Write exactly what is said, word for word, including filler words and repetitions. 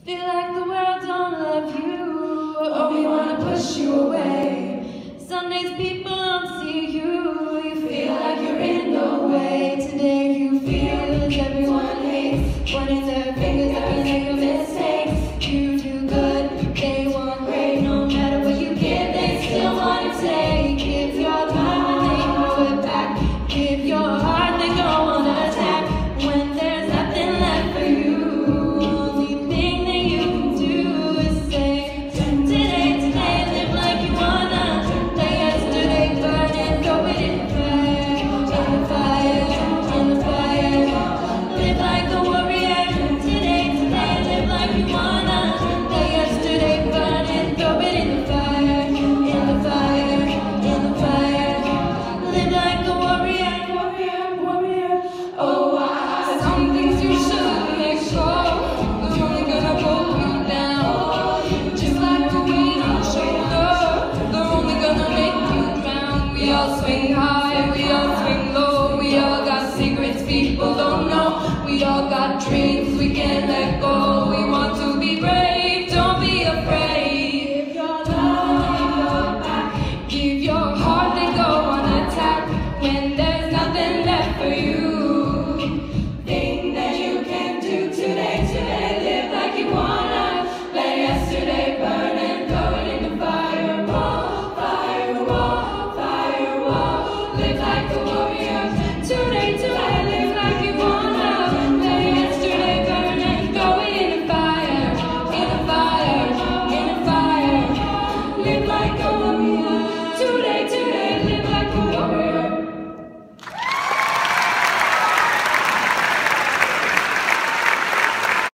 Feel like the world don't love you, only wanna push you away. Some days people don't see you, you feel like you're in the way. Today you feel as everyone hates when it's